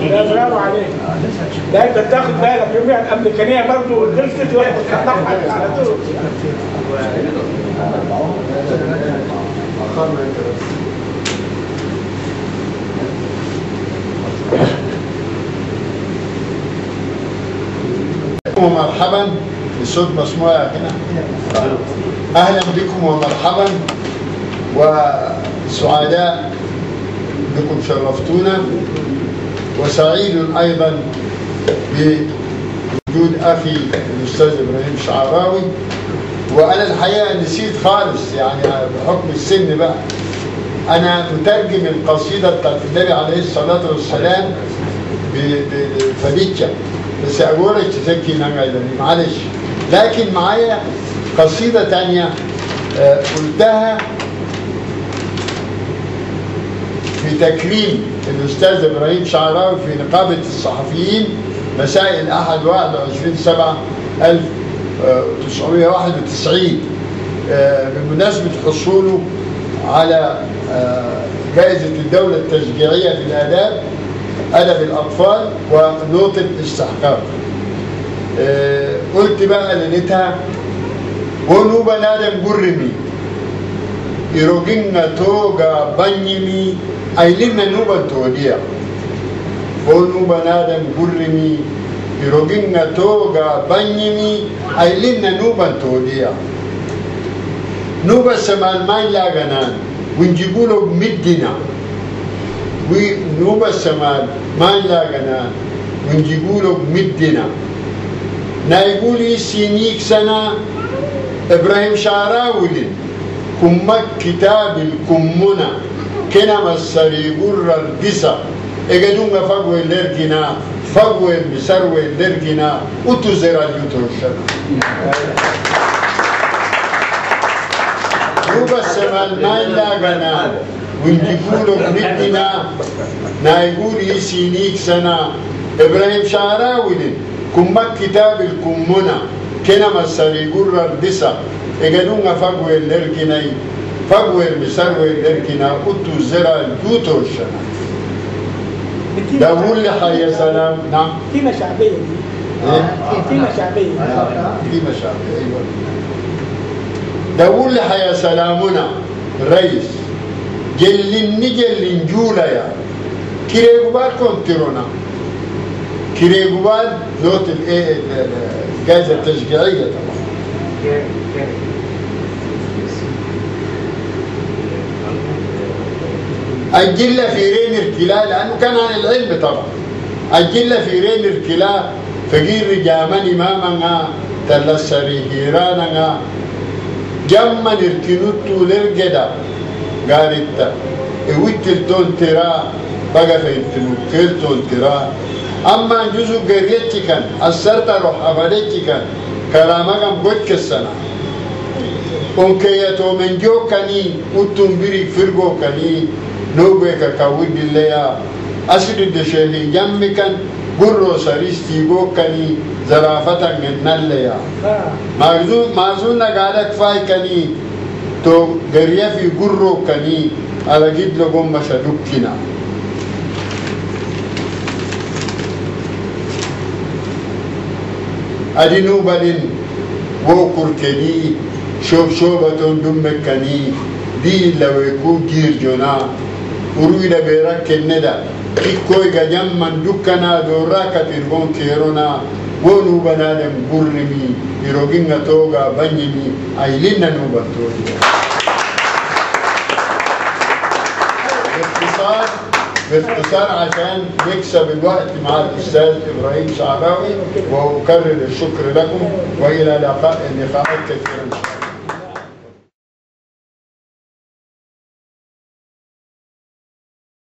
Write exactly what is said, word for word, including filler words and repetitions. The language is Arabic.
لا برافو عليك. لا انت تاخد بالك الجمهوريه الامريكانيه برضه غلطت واحد بتقطعها على طول. ومرحبا. الصوت مسموع هنا. اهلا بكم ومرحبا وسعداء بكم، شرفتونا، وسعيد ايضا بوجود اخي الاستاذ ابراهيم شعراوي. وانا الحقيقه نسيت خالص يعني بحكم السن بقى، انا مترجم القصيده بتاعت النبي عليه الصلاه والسلام بفليتشا، بس اقولك تسكي نعمل معلش. لكن معايا قصيده ثانيه قلتها في تكريم الاستاذ ابراهيم شعراوي في نقابه الصحفيين مساء الاحد واحد وعشرين سبعة ألف وتسعمائة وواحد وتسعين بمناسبه حصوله على جائزه الدوله التشجيعيه في الاداب ادب الاطفال ونوطه استحقاق. قلت بقى ليلتها ونو بنادم جرمي إيروجينا توغا بانيمي أيلنا نوبا توديا. ونو بنادم جرمي إيروجينا توغا بانيمي أيلنا نوبا توديا. نوبا سمال ماي لاغنان ونجيبولو مدنا. ونوبا سمال ماي لاغنان ونجيبولو مدنا. نايقولي سينيك سنة إبراهيم شعراوي كمك كتاب الكمنا كنا مساري قرر البسا إجدونغ فقوي لرجنا فقوي بسروي لرجنا وتزرع اليوتوشنا. نوبا السمال نايلا غنا ونجيبولو بندنا نايقولي سينيك سنة إبراهيم شعراوي كمك كتاب الكمنا كنا مساري قرر البسا إجدونغ فقوي لرجنا فقوي بسروي لرجنا وتزرع اليوتوشنا. داول لي حي سلام. نعم. قيمة شعبية دي. قيمة شعبية. قيمة شعبية أيوة. داول لي حي سلامنا الرئيس جلني جلن جولا يا كيريغوبال كونتيرونا كيريغوبال نوت الايه الجائزة التشجيعية طبعا. الجلة في رين ارتلاء لأنه كان عن العلم طبعا. الجلة في رين ارتلاء فقير جامن إمامنا تلسري هيرانا جمن ارتنوتو للجدا قارتا ويتل تون ترا بقى فينتنو كيل تون ترا. أما جزء قريتي كان أسرت روح أفادتي كان كلامكم قد السنة أنكيتو من جو كني وتنبري فرقو كني نوبك كاود الليا أسد الدشيلي جمكن برو سريستي بوكني زرافة من الليا مازون مازون قالك فاي كني تو غريا في برو كني على جد لقوم مشادوكنا. أدينو بدين وكر كني شوف شوبة دمك كني دي لو يكون جير جنا ورويدا بيرك الندى إكوي جام من دكنا دوراك تربون كيرونا ونو بنادم برمي يروجينا توغا بنيمي أيلنا نوبتوني. باختصار باختصار عشان نكسب الوقت مع الأستاذ إبراهيم شعراوي، وأكرر الشكر لكم وإلى لقاء لقاءات كثيرة.